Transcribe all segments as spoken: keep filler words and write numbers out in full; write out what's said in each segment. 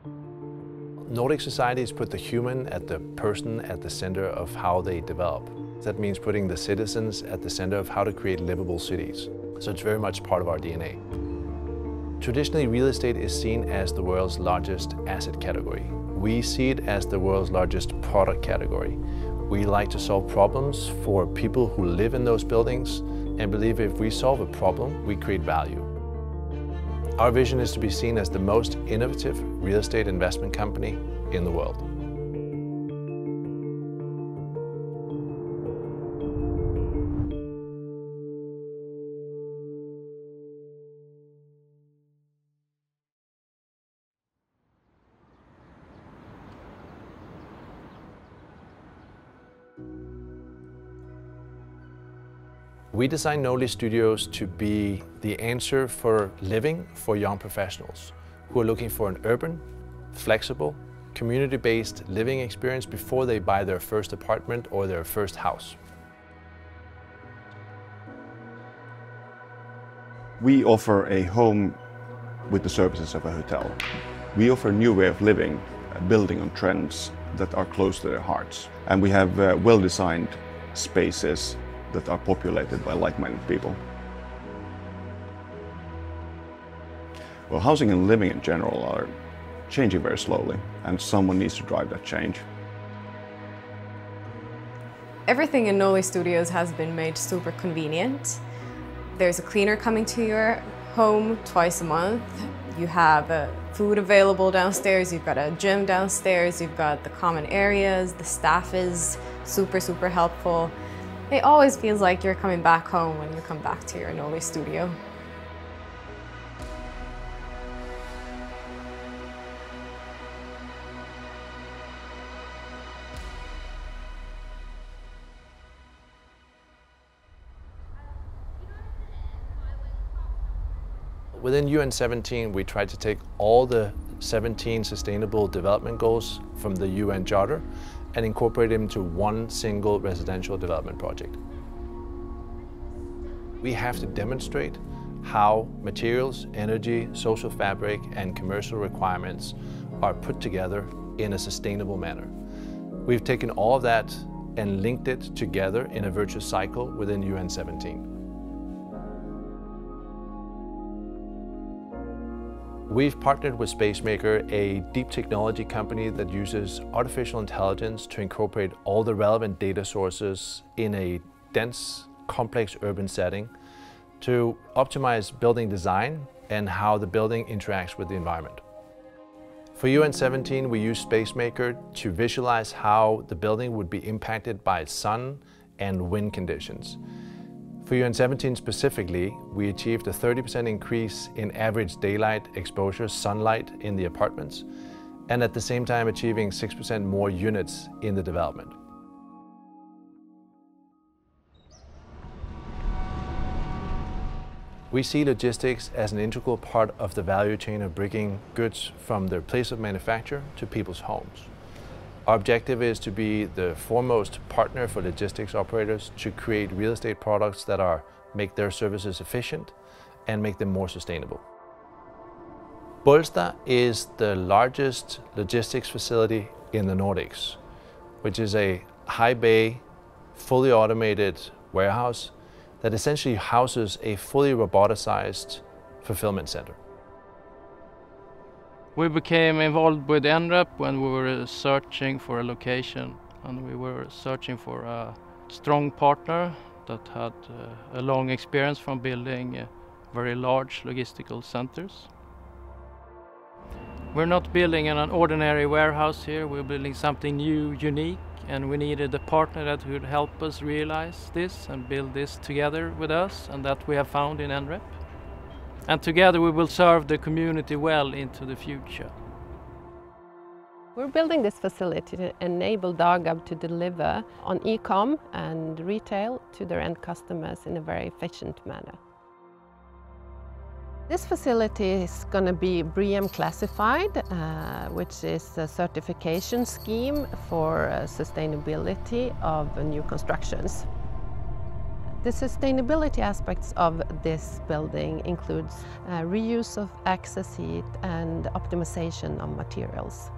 Nordic societies put the human at the person at the center of how they develop. That means putting the citizens at the center of how to create livable cities. So it's very much part of our D N A. Traditionally, real estate is seen as the world's largest asset category. We see it as the world's largest product category. We like to solve problems for people who live in those buildings and believe if we solve a problem, we create value. Our vision is to be seen as the most innovative real estate investment company in the world. We designed Nordic Studios to be the answer for living for young professionals who are looking for an urban, flexible, community-based living experience before they buy their first apartment or their first house. We offer a home with the services of a hotel. We offer a new way of living, building on trends that are close to their hearts. And we have uh, well-designed spaces that are populated by like-minded people. Well, housing and living in general are changing very slowly, and someone needs to drive that change. Everything in Nordic Studios has been made super convenient. There's a cleaner coming to your home twice a month. You have uh, food available downstairs, you've got a gym downstairs, you've got the common areas, the staff is super, super helpful. It always feels like you're coming back home when you come back to your Nordic studio. Within U N seventeen, we tried to take all the seventeen Sustainable Development Goals from the U N Charter and incorporate them into one single residential development project. We have to demonstrate how materials, energy, social fabric, and commercial requirements are put together in a sustainable manner. We've taken all of that and linked it together in a virtuous cycle within U N seventeen. We've partnered with Spacemaker, a deep technology company that uses artificial intelligence to incorporate all the relevant data sources in a dense, complex urban setting to optimize building design and how the building interacts with the environment. For U N seventeen, we used Spacemaker to visualize how the building would be impacted by sun and wind conditions. For U N seventeen specifically, we achieved a thirty percent increase in average daylight exposure, sunlight in the apartments, and at the same time achieving six percent more units in the development. We see logistics as an integral part of the value chain of bringing goods from their place of manufacture to people's homes. Our objective is to be the foremost partner for logistics operators to create real estate products that are, make their services efficient and make them more sustainable. Bollsta is the largest logistics facility in the Nordics, which is a high bay, fully automated warehouse that essentially houses a fully roboticized fulfillment center. We became involved with N R E P when we were searching for a location, and we were searching for a strong partner that had uh, a long experience from building uh, very large logistical centers. We're not building an ordinary warehouse here, we're building something new, unique, and we needed a partner that would help us realize this and build this together with us, and that we have found in N R E P. And together we will serve the community well into the future. We're building this facility to enable Dagab to deliver on e-com and retail to their end customers in a very efficient manner. This facility is going to be B R E E M classified, uh, which is a certification scheme for uh, sustainability of uh, new constructions. The sustainability aspects of this building includes uh, reuse of excess heat and optimization of materials.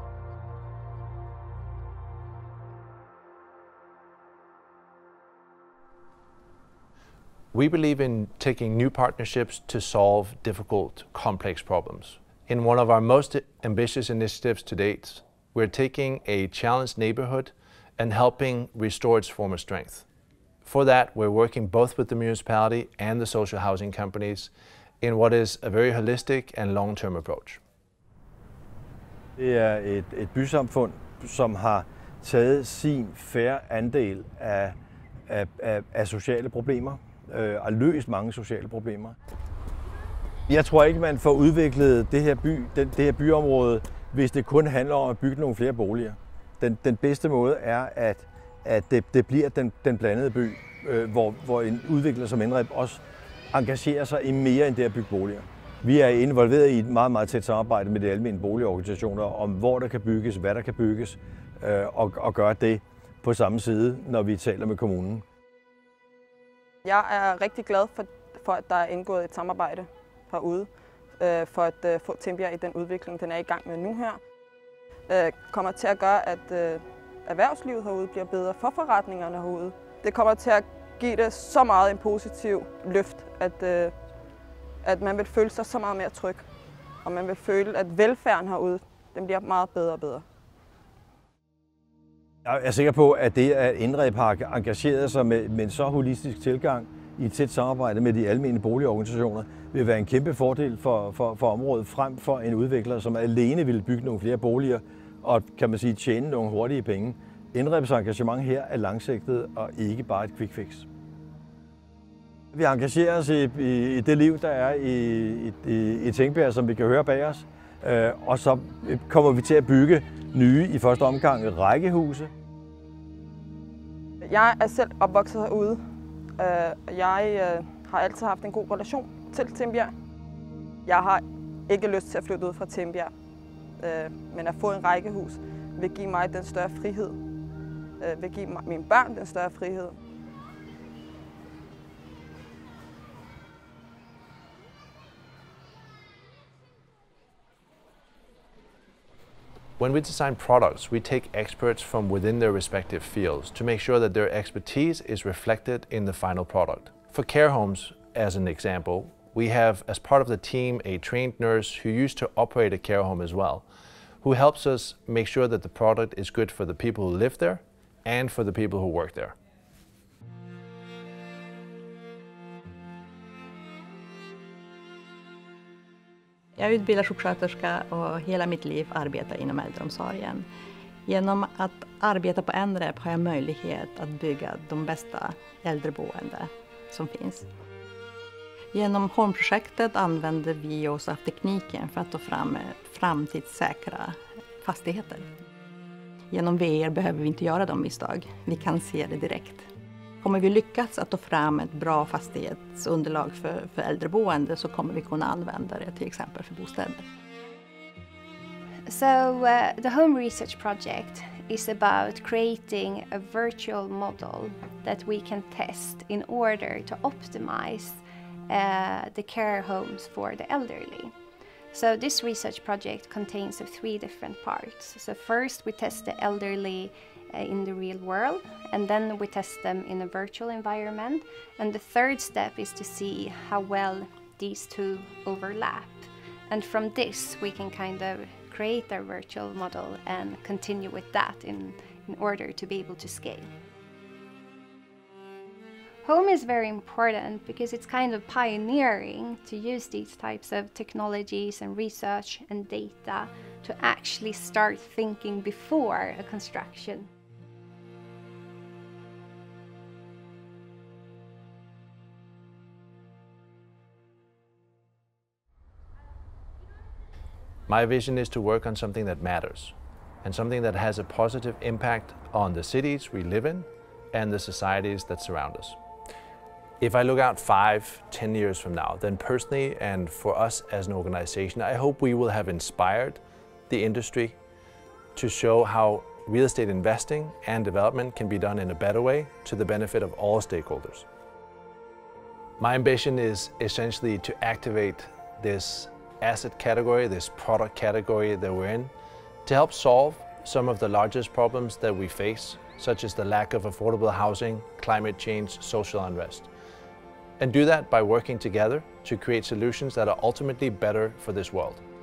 We believe in taking new partnerships to solve difficult, complex problems. In one of our most ambitious initiatives to date, we're taking a challenged neighborhood and helping restore its former strength. For that, we're working both with the municipality and the social housing companies in what is a very holistic and long-term approach. Det er et, et bysamfund, som har taget sin fair andel af, af, af, af sociale problemer øh, og løst mange sociale problemer. Jeg tror ikke, man får udviklet det her, by, det, det her byområde, hvis det kun handler om at bygge nogle flere boliger. Den, den bedste måde er, at, at det, det bliver den, den blandede by, øh, hvor, hvor en udvikler som N R E P også engagerer sig i mere end det at bygge boliger. Vi er involveret i et meget, meget tæt samarbejde med de almene boligorganisationer om, hvor der kan bygges, hvad der kan bygges, øh, og, og gøre det på samme side, når vi taler med kommunen. Jeg er rigtig glad for, for at der er indgået et samarbejde herude, øh, for at øh, få Tingbjerg i den udvikling, den er i gang med nu her. Øh, kommer til at gøre, at øh, erhvervslivet herude bliver bedre for forretningerne herude. Det kommer til at give det så meget en positiv løft, at, øh, at man vil føle sig så meget mere tryg. Og man vil føle, at velfærden herude, den bliver meget bedre og bedre. Jeg er sikker på, at det, at N R E P har engageret sig med, med en så holistisk tilgang i et tæt samarbejde med de almene boligorganisationer, vil være en kæmpe fordel for, for, for området frem for en udvikler, som alene vil bygge nogle flere boliger og, kan man sige, tjene nogle hurtige penge. N R E P's engagement her er langsigtet og ikke bare et quick fix. Vi engagerer os i, i, i det liv, der er i, i, i Tingbjerg, som vi kan høre bag os, øh, og så kommer vi til at bygge nye, i første omgang, rækkehuse. Jeg er selv opvokset herude. Jeg har altid haft en god relation til Tingbjerg. Jeg har ikke lyst til at flytte ud fra Tingbjerg, men at få en rækkehus vil give mig den større frihed, vil give mine børn den større frihed. When we design products, we take experts from within their respective fields to make sure that their expertise is reflected in the final product. For care homes, as an example, we have, as part of the team, a trained nurse who used to operate a care home as well, who helps us make sure that the product is good for the people who live there and for the people who work there. Jag är utbildad sjuksköterska och hela mitt liv arbetar inom äldreomsorgen. Genom att arbeta på N R E P har jag möjlighet att bygga de bästa äldreboende som finns. Genom Holmprojektet använder vi oss av tekniken för att ta fram framtidssäkra fastigheter. Genom V R behöver vi inte göra de misstag. Vi kan se det direkt. Kommer vi lyckas att ta fram ett bra fastighetsunderlag för, för äldreboende så kommer vi kunna använda det till exempel för bostäder. So uh, the Home Research Project is about creating a virtual model that we can test in order to optimize uh, the care homes for the elderly. So this research project contains of three different parts. So first we test the elderly in the real world, and then we test them in a virtual environment. And the third step is to see how well these two overlap. And from this we can kind of create our virtual model and continue with that in, in order to be able to scale. Home is very important because it's kind of pioneering to use these types of technologies and research and data to actually start thinking before a construction. My vision is to work on something that matters and something that has a positive impact on the cities we live in and the societies that surround us. If I look out five, ten years from now, then personally and for us as an organization, I hope we will have inspired the industry to show how real estate investing and development can be done in a better way to the benefit of all stakeholders. My ambition is essentially to activate this asset category, this product category that we're in, to help solve some of the largest problems that we face, such as the lack of affordable housing, climate change, social unrest. And do that by working together to create solutions that are ultimately better for this world.